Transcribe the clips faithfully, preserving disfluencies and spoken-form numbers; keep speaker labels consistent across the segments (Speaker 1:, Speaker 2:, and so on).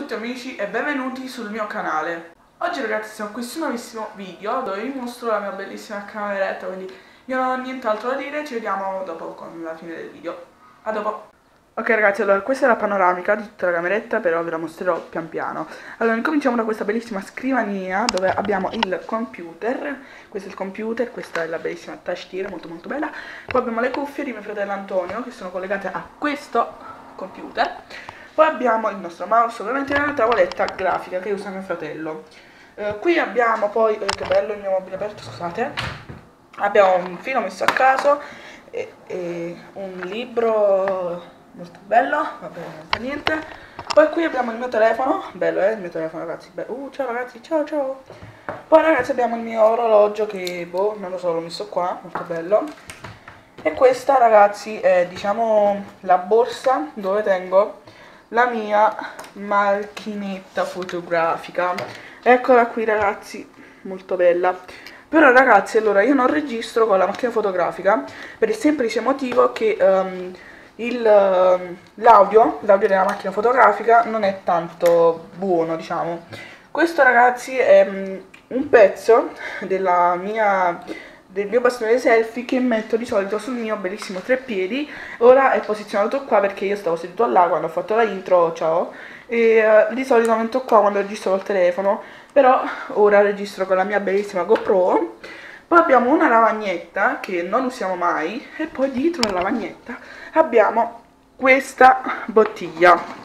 Speaker 1: tutti amici e benvenuti sul mio canale. Oggi ragazzi siamo in questo nuovissimo video dove vi mostro la mia bellissima cameretta, quindi io non ho nient'altro da dire, ci vediamo dopo con la fine del video. A dopo. Ok ragazzi, allora questa è la panoramica di tutta la cameretta, però ve la mostrerò pian piano. Allora incominciamo da questa bellissima scrivania dove abbiamo il computer. Questo è il computer, questa è la bellissima tastiera molto molto bella. Poi abbiamo le cuffie di mio fratello Antonio che sono collegate a questo computer. Poi abbiamo il nostro mouse, ovviamente una tavoletta grafica che usa mio fratello. Eh, qui abbiamo poi, eh, che bello il mio mobile aperto, scusate. Abbiamo un filo messo a caso e, e un libro molto bello, vabbè non fa niente. Poi qui abbiamo il mio telefono, bello eh, il mio telefono ragazzi, bello. Uh, ciao ragazzi, ciao ciao. Poi ragazzi abbiamo il mio orologio che, boh, non lo so, l'ho messo qua, molto bello. E questa ragazzi è, diciamo, la borsa dove tengo la mia macchinetta fotografica. Eccola qui ragazzi, molto bella. Però ragazzi, allora io non registro con la macchina fotografica per il semplice motivo che um, l'audio l'audio della macchina fotografica non è tanto buono, diciamo. Questo ragazzi è um, un pezzo della mia del mio bastone dei selfie che metto di solito sul mio bellissimo treppiedi. Ora è posizionato qua perché io stavo seduto là quando ho fatto la intro, ciao, e uh, di solito lo metto qua quando registro col telefono, però ora registro con la mia bellissima GoPro. Poi abbiamo una lavagnetta che non usiamo mai e poi dietro la lavagnetta abbiamo questa bottiglia.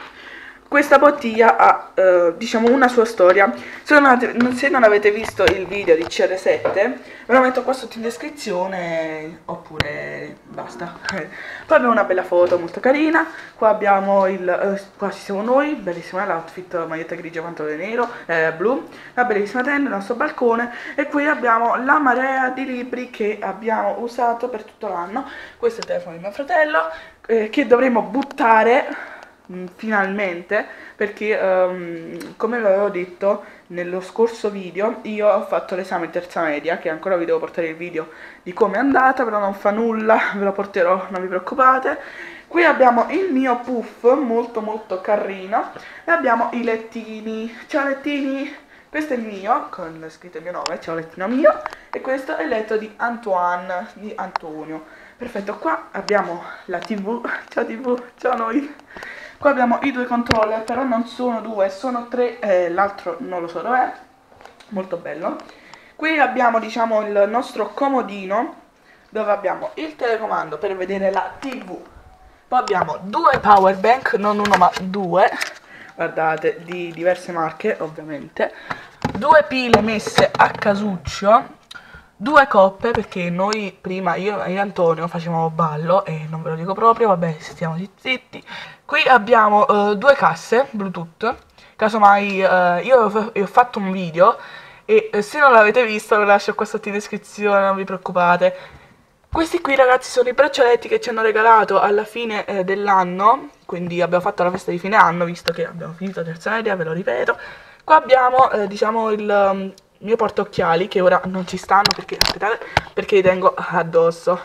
Speaker 1: Questa bottiglia ha, eh, diciamo, una sua storia. Se non, se non avete visto il video di C R sette, ve lo metto qua sotto in descrizione, oppure basta. Poi abbiamo una bella foto molto carina. Qua abbiamo il, eh, qua ci siamo noi, bellissima l'outfit, maglietta grigia, pantalone nero, eh, blu, la bellissima tenda, il nostro balcone. E qui abbiamo la marea di libri che abbiamo usato per tutto l'anno. Questo è il telefono di mio fratello, eh, che dovremo buttare finalmente, perché um, come vi avevo detto nello scorso video, io ho fatto l'esame in terza media, che ancora vi devo portare il video di come è andata, però non fa nulla, ve lo porterò, non vi preoccupate. Qui abbiamo il mio puff molto molto carino e abbiamo i lettini. Ciao lettini, questo è il mio, con scritto il mio nome, ciao lettino mio, e questo è il letto di Antoine, di Antonio. Perfetto, qua abbiamo la tv, ciao tv, ciao noi. Qua abbiamo i due controller, però non sono due, sono tre, eh, l'altro non lo so dov'è, molto bello. Qui abbiamo, diciamo, il nostro comodino, dove abbiamo il telecomando per vedere la tv. Poi abbiamo due power bank, non uno ma due, guardate, di diverse marche ovviamente. Due pile messe a casuccio. Due coppe, perché noi prima, io e Antonio, facevamo ballo e non ve lo dico proprio, vabbè, stiamo zitti. Qui abbiamo uh, due casse Bluetooth, casomai uh, io ho, ho fatto un video e uh, se non l'avete visto lo lascio qua sotto in descrizione, non vi preoccupate. Questi qui ragazzi sono i braccialetti che ci hanno regalato alla fine eh, dell'anno, quindi abbiamo fatto la festa di fine anno, visto che abbiamo finito la terza media, ve lo ripeto. Qua abbiamo, eh, diciamo, il... Um, mio portaocchiali che ora non ci stanno perché, aspettate, perché li tengo addosso.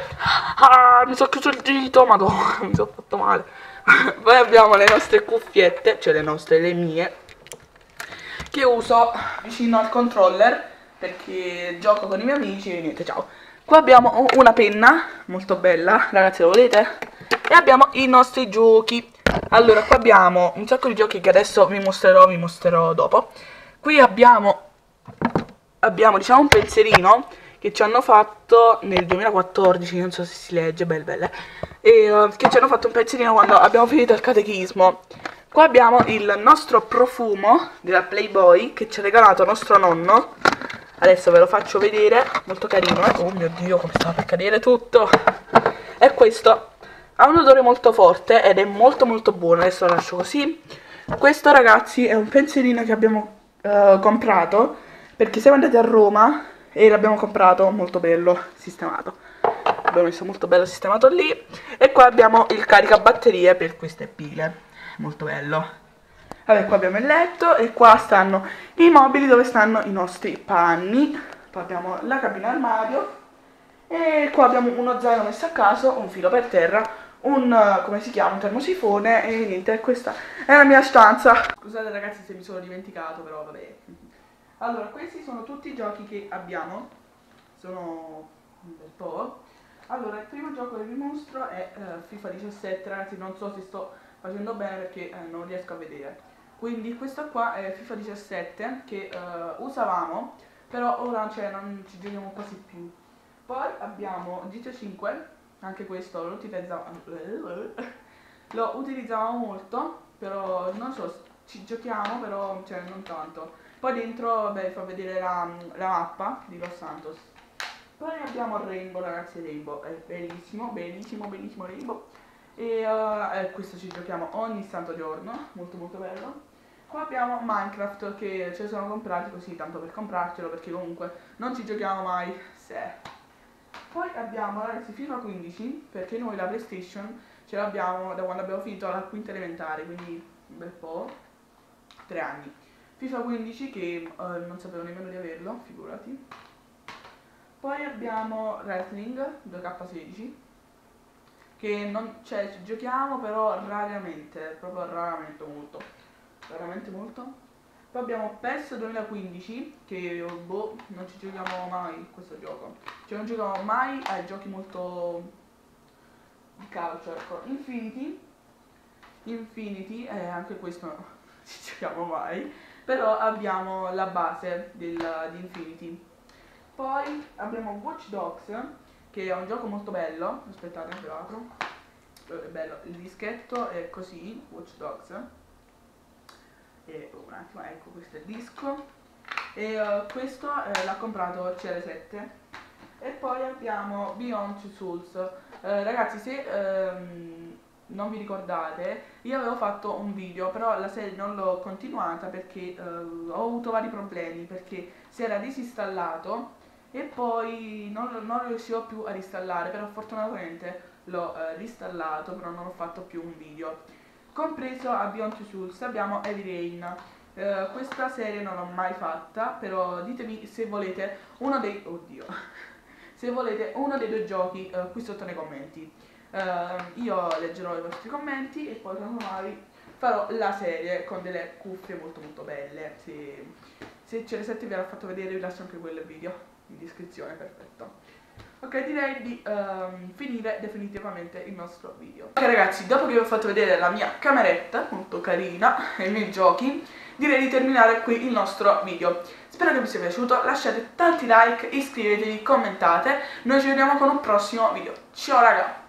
Speaker 1: Ah, mi sono chiuso il dito, madonna, mi sono fatto male. Poi abbiamo le nostre cuffiette, cioè le nostre, le mie, che uso vicino al controller perché gioco con i miei amici e niente, ciao. Qua abbiamo una penna molto bella, ragazzi, lo volete? E abbiamo i nostri giochi. Allora, qua abbiamo un sacco di giochi che adesso vi mostrerò, vi mostrerò dopo. Qui abbiamo abbiamo diciamo un pensierino che ci hanno fatto nel duemilaquattordici, non so se si legge, belle belle, e uh, che ci hanno fatto un pensierino quando abbiamo finito il catechismo. Qua abbiamo il nostro profumo della Playboy che ci ha regalato nostro nonno, adesso ve lo faccio vedere, molto carino, eh? Oh mio dio, come stava per cadere tutto. E questo ha un odore molto forte ed è molto molto buono, adesso lo lascio così. Questo ragazzi è un pensierino che abbiamo uh, comprato perché siamo andati a Roma e l'abbiamo comprato molto bello sistemato. L'abbiamo messo molto bello sistemato lì. E qua abbiamo il caricabatterie per queste pile. Molto bello. Vabbè, qua abbiamo il letto e qua stanno i mobili dove stanno i nostri panni. Poi abbiamo la cabina armadio. E qua abbiamo uno zaino messo a caso, un filo per terra, un, come si chiama, un termosifone e niente, questa è la mia stanza. Scusate ragazzi se mi sono dimenticato, però vabbè. Allora, questi sono tutti i giochi che abbiamo, sono un bel po'. Allora, il primo gioco che vi mostro è uh, FIFA diciassette, ragazzi, non so se sto facendo bene perché eh, non riesco a vedere. Quindi questo qua è FIFA diciassette che uh, usavamo, però ora cioè, non ci giochiamo quasi più. Poi abbiamo G T A cinque, anche questo lo utilizzavamo, lo utilizzavamo molto, però non so, ci giochiamo però cioè, non tanto. Poi dentro beh, fa vedere la, la mappa di Los Santos. Poi abbiamo Rainbow, ragazzi, Rainbow è bellissimo, bellissimo, bellissimo Rainbow. E uh, eh, questo ci giochiamo ogni santo giorno, molto molto bello. Qua abbiamo Minecraft che ce lo siamo comprati così, tanto per comprarcelo, perché comunque non ci giochiamo mai. Se. Poi abbiamo, ragazzi, FIFA quindici, perché noi la PlayStation ce l'abbiamo da quando abbiamo finito la quinta elementare, quindi un bel po', tre anni. FIFA quindici che uh, non sapevo nemmeno di averlo, figurati. Poi abbiamo Wrestling due K sedici che non, cioè ci giochiamo però raramente, proprio raramente molto, veramente molto. Poi abbiamo PES duemilaquindici che boh, non ci giochiamo mai questo gioco, cioè non giochiamo mai ai giochi molto di calcio, ecco. Infinity, Infinity, eh, anche questo non ci giochiamo mai, però abbiamo la base del, di Infinity. Poi abbiamo Watch Dogs, che è un gioco molto bello, aspettate ve lo apro, è bello, il dischetto è così, Watch Dogs, e un attimo, ecco questo è il disco, e uh, questo eh, l'ha comprato C R sette. E poi abbiamo Beyond Two Souls, eh, ragazzi se ehm, non vi ricordate, io avevo fatto un video, però la serie non l'ho continuata perché eh, ho avuto vari problemi, perché si era disinstallato e poi non, non riuscivo più a installare, però fortunatamente l'ho eh, installato, però non ho fatto più un video. Compreso a Beyond Two Souls abbiamo Heavy Rain. Uh, questa serie non l'ho mai fatta, però ditemi se volete uno dei... oddio se volete uno dei due giochi uh, qui sotto nei commenti. Uh, io leggerò i vostri commenti e poi mai farò la serie con delle cuffie molto molto belle. Se, se C R sette vi avrà fatto vedere vi lascio anche quel video in descrizione, perfetto. Ok, direi di um, finire definitivamente il nostro video. Ok ragazzi, dopo che vi ho fatto vedere la mia cameretta, molto carina, e i miei giochi, direi di terminare qui il nostro video. Spero che vi sia piaciuto, lasciate tanti like, iscrivetevi, commentate, noi ci vediamo con un prossimo video. Ciao raga!